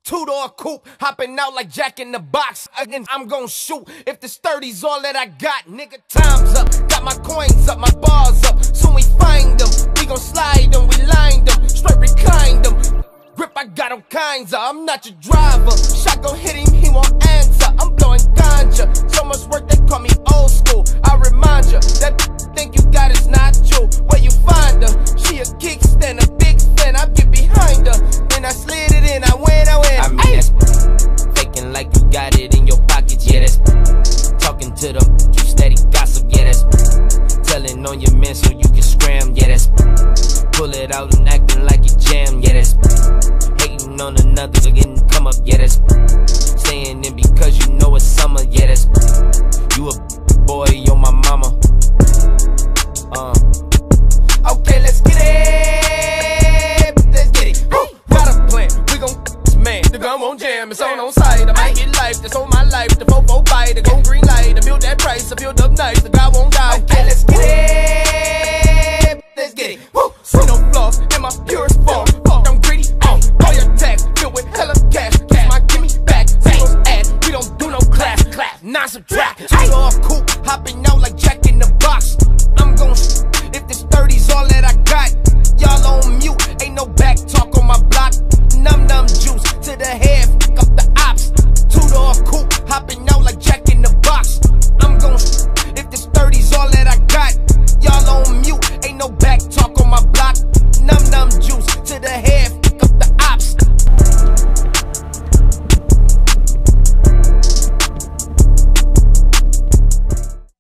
two-door coupe, hopping out like Jack in the Box. Again, I'm gon' shoot if this 30's all that I got. Nigga, time's up. Got my coins up, my bars up. Soon we find them. We gon' slide them, we lined them. Straight reclined them. Grip, I got all kinds of. I'm not your driver. Shot gon' hit him, he won't answer. I'm blowing ganja. So much work, they call me old school. I remind you, that think you got is not you. Where you find her? She a kickstand, a big fan. I get behind her. Then I slid it in, I win. I mean, that's faking like you got it in your pockets. Yeah, that's talking to them, you steady gossip. Yeah, that's telling on your man so you can scram. Yeah, that's pull it out and acting like you jam. Yeah, that's hating on another, getting come up. Yeah, that's staying in because you know it's summer. Yeah, that's you a boy, you're my mama. Okay, let's get it. Let's get it. Got a plan. We gon' man. The gun won't jam. It's on site. I might get life. That's on my